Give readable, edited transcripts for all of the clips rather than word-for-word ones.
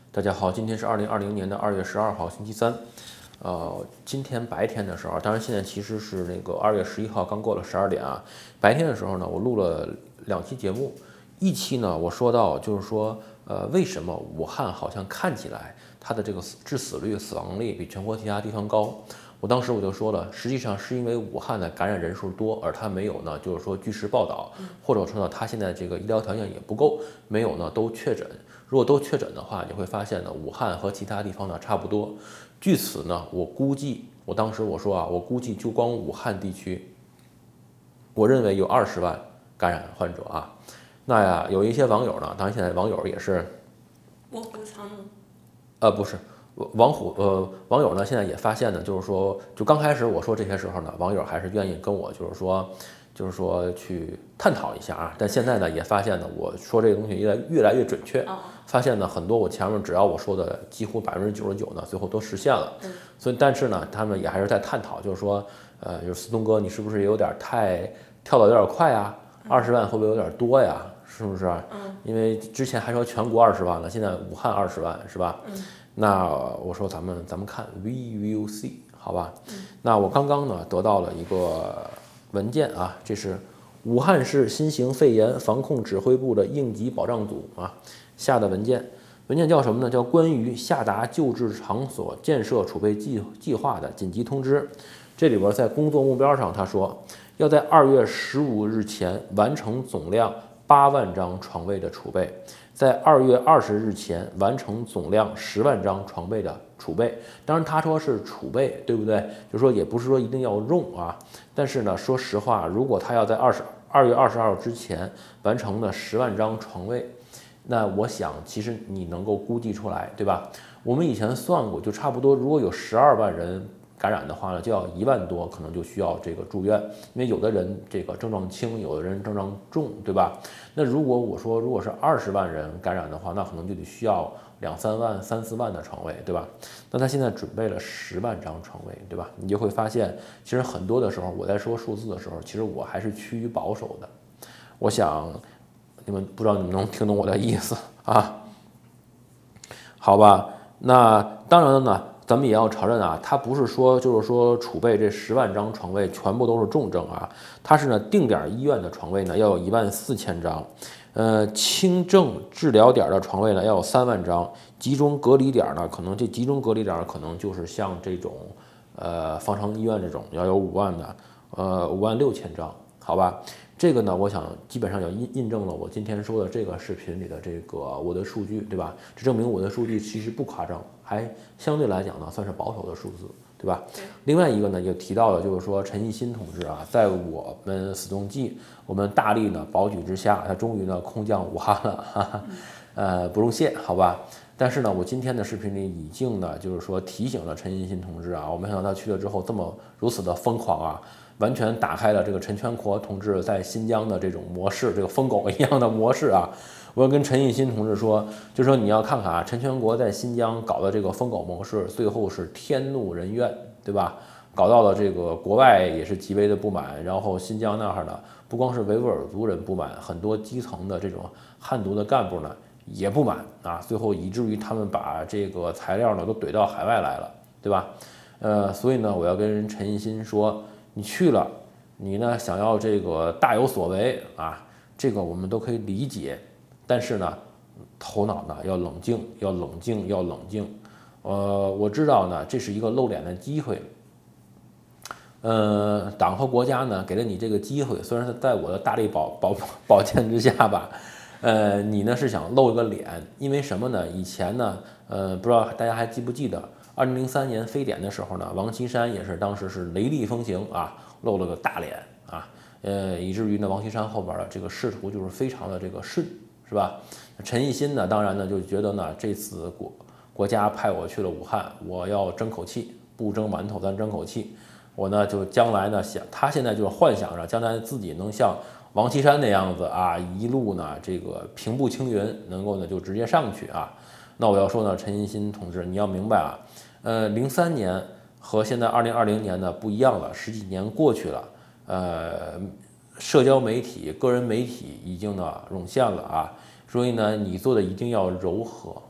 大家好，今天是2020年的2月12号，星期三。今天白天的时候，当然现在其实是那个2月11号，刚过了12点啊。白天的时候呢，我录了2期节目，一期呢我说到就是说，为什么武汉好像看起来它的这个致死率、死亡率比全国其他地方高？我当时我就说了，实际上是因为武汉的感染人数多，而它没有呢，就是说据实报道，或者说呢，它现在这个医疗条件也不够，没有呢都确诊。如果都确诊的话，你会发现呢，武汉和其他地方呢差不多。据此呢，我估计，我当时我说啊，我估计就光武汉地区，我认为有20万感染患者啊。那呀，有一些网友呢，当然现在网友也是卧虎藏龙。 不是。网友呢，现在也发现呢，就是说，就刚开始我说这些时候呢，网友还是愿意跟我，就是说去探讨一下啊。但现在呢，也发现呢，我说这个东西越来越准确，发现呢，很多我前面只要我说的，几乎99%呢，最后都实现了。所以，但是呢，他们也还是在探讨，就是说，就是思东哥，你是不是有点太跳得有点快啊？20万会不会有点多呀？是不是？因为之前还说全国20万了，现在武汉20万是吧？那我说咱们看 we will see 好吧？那我刚刚呢得到了一个文件啊，这是武汉市新型肺炎防控指挥部的应急保障组啊下的文件。文件叫什么呢？叫关于下达救治场所建设储备计划的紧急通知。这里边在工作目标上，他说要在2月15日前完成总量8万张床位的储备，在2月20日前完成总量10万张床位的储备。当然他说是储备，对不对？就是说也不是说一定要用啊。但是呢，说实话，如果他要在2月22号之前完成了10万张床位，那我想其实你能够估计出来，对吧？我们以前算过，就差不多如果有12万人感染的话呢，就要1万多，可能就需要这个住院，因为有的人这个症状轻，有的人症状重，对吧？那如果我说如果是20万人感染的话，那可能就得需要2、3万、3、4万的床位，对吧？那他现在准备了10万张床位，对吧？你就会发现，其实很多的时候我在说数字的时候，其实我还是趋于保守的。我想你们不知道你们能听懂我的意思啊？好吧，那当然了呢。咱们也要承认啊，它不是说就是说储备这10万张床位全部都是重症啊，它是呢定点医院的床位呢要有14000张，轻症治疗点的床位呢要有3万张，集中隔离点呢可能这集中隔离点可能就是像这种方舱医院这种要有5万的56000张，好吧？这个呢，我想基本上也印证了我今天说的这个视频里的这个我的数据，对吧？这证明我的数据其实不夸张，还相对来讲呢算是保守的数字，对吧？另外一个呢也提到了，就是说陈奕新同志啊，在我们死忠记我们大力呢保举之下，他终于呢空降武汉了，哈哈，不用谢，好吧？但是呢，我今天的视频里已经呢，就是说提醒了陈奕新同志啊，我没想到他去了之后如此的疯狂啊，完全打开了这个陈全国同志在新疆的这种模式，这个疯狗一样的模式啊。我要跟陈奕新同志说，就说你要看看啊，陈全国在新疆搞的这个疯狗模式，最后是天怒人怨，对吧？搞到了这个国外也是极为的不满，然后新疆那儿呢，不光是维吾尔族人不满，很多基层的这种汉族的干部呢也不满啊，最后以至于他们把这个材料呢都怼到海外来了，对吧？所以呢，我要跟陈奕新说，你去了，你呢想要这个大有所为啊，这个我们都可以理解，但是呢，头脑呢要冷静，要冷静，要冷静。我知道呢，这是一个露脸的机会。党和国家呢给了你这个机会，虽然是在我的大力保荐之下吧，你呢是想露一个脸，因为什么呢？以前呢，不知道大家还记不记得，2003年非典的时候呢，王岐山也是当时是雷厉风行啊，露了个大脸啊，以至于呢，王岐山后边的这个仕途就是非常的这个顺，是吧？陈奕新呢，当然呢就觉得呢，这次国家派我去了武汉，我要争口气，不争馒头，咱争口气。我呢就将来呢他现在就是幻想着将来自己能像王岐山那样子啊，一路呢这个平步青云，能够呢就直接上去啊。那我要说呢，陈奕新同志，你要明白啊，03年和现在2020年呢不一样了，10几年过去了，社交媒体、个人媒体已经呢涌现了啊，所以呢你做的一定要柔和，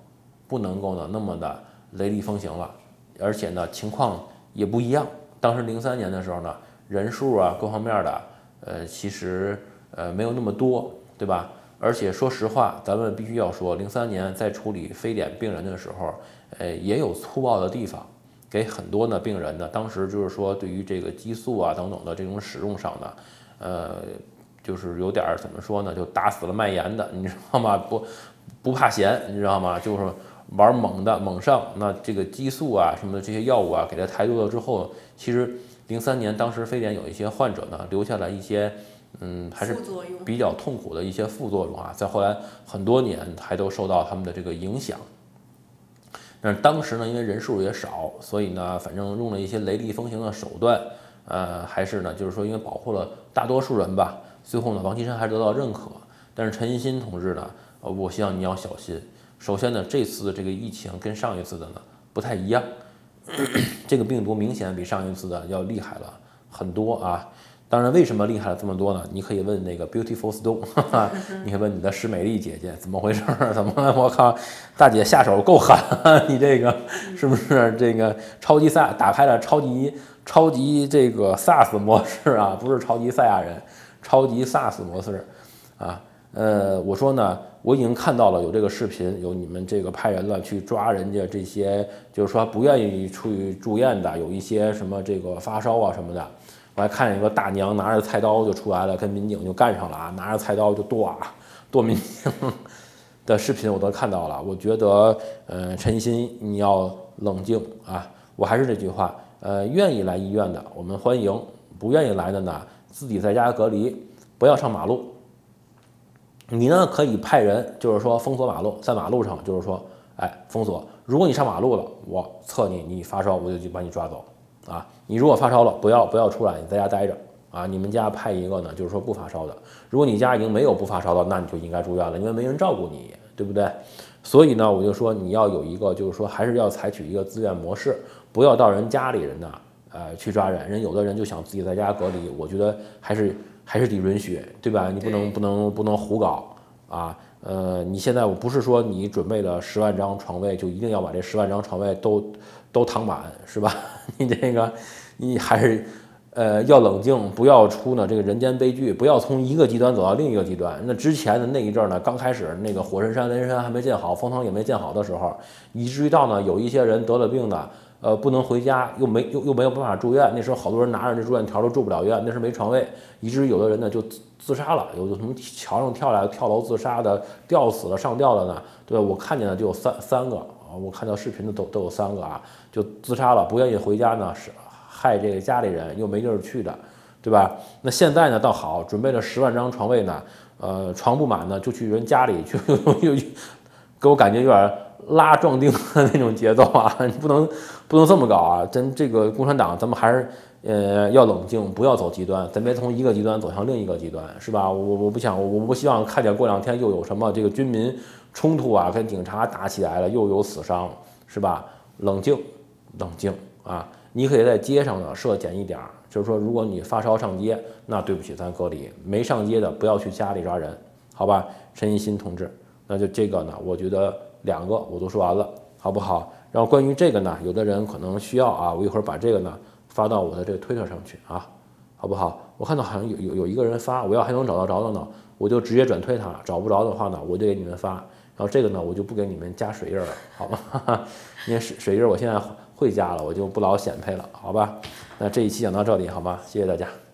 不能够呢那么的雷厉风行了，而且呢情况也不一样。当时03年的时候呢，人数啊各方面的其实没有那么多，对吧？而且说实话，咱们必须要说，03年在处理非典病人的时候，也有粗暴的地方，给很多呢病人呢，当时就是说对于这个激素啊等等的这种使用上呢，就是有点怎么说呢，就打死了卖盐的，你知道吗？不怕咸，你知道吗？就是玩猛的猛上，那这个激素啊什么的这些药物啊给它太多了之后，其实03年当时非典有一些患者呢留下了一些还是比较痛苦的一些副作用啊，在后来很多年还都受到他们的这个影响。但是当时呢，因为人数也少，所以呢，反正用了一些雷厉风行的手段，还是呢，就是说因为保护了大多数人吧，最后呢，王岐山还是得到认可。但是陈奕迅同志呢，我希望你要小心。首先呢，这次的这个疫情跟上一次的呢不太一样，这个病毒明显比上一次的要厉害了很多啊。当然，为什么厉害了这么多呢？你可以问那个 Beautiful Stone， 你可以问你的施美丽姐姐怎么回事？怎么了？我靠，大姐下手够狠，你这个是不是这个超级赛打开了超级这个 SARS 模式啊？不是超级赛亚人，超级 SARS 模式啊。我说呢，我已经看到了有这个视频，有你们这个派人了去抓人家这些，就是说不愿意去住院的，有一些什么这个发烧啊什么的。我还看见一个大娘拿着菜刀就出来了，跟民警就干上了啊，拿着菜刀就剁民警的视频我都看到了。我觉得，陈奕迅你要冷静啊！我还是这句话，愿意来医院的我们欢迎，不愿意来的呢，自己在家隔离，不要上马路。你呢可以派人，就是说封锁马路，在马路上就是说，封锁。如果你上马路了，我测你发烧，我就去把你抓走。啊，你如果发烧了，不要出来，你在家待着啊。你们家派一个呢，就是说不发烧的。如果你家已经没有不发烧的，那你就应该住院了，因为没人照顾你，对不对？所以呢，我就说你要有一个，就是说还是要采取一个自愿模式，不要到人家里人呢，去抓人。人有的人就想自己在家隔离，我觉得还是得允许，对吧？你不能胡搞啊。你现在我不是说你准备了10万张床位就一定要把这10万张床位都躺满，是吧？你这个你还是要冷静，不要出呢这个人间悲剧，不要从一个极端走到另一个极端。那之前的那一阵呢，刚开始那个火神山、雷神山还没建好，封城也没建好的时候，以至于到呢有一些人得了病呢，不能回家，又没有办法住院。那时候好多人拿着这住院条都住不了院，那时候没床位，以至于有的人呢就自杀了，有从桥上跳下来跳楼自杀的，吊死了上吊的呢，对吧？我看见的就有三个啊，我看到视频的都有3个啊，就自杀了，不愿意回家呢，是害这个家里人，又没地儿去的，对吧？那现在呢倒好，准备了10万张床位呢，床不满呢就去人家里去，又给我感觉有点拉壮丁的那种节奏啊，你不能这么搞啊！真这个共产党，咱们还是要冷静，不要走极端，咱别从一个极端走向另一个极端，是吧？我不希望看见过2天又有什么这个军民冲突啊，跟警察打起来了，又有死伤，是吧？冷静啊！你可以在街上呢设检疫点，就是说，如果你发烧上街，那对不起，咱隔离；没上街的，不要去家里抓人，好吧？陈奕迅同志，那就这个呢，我觉得2个我都说完了，好不好？然后关于这个呢，有的人可能需要啊，我一会儿把这个呢发到我的这个推特上去啊，好不好？我看到好像有一个人发，我要还能找到的呢，我就直接转推他；找不着的话呢，我就给你们发。然后这个呢，我就不给你们加水印了，好吗？因为水印我现在会加了，我就不老显配了，好吧？那这一期讲到这里，好吧？谢谢大家。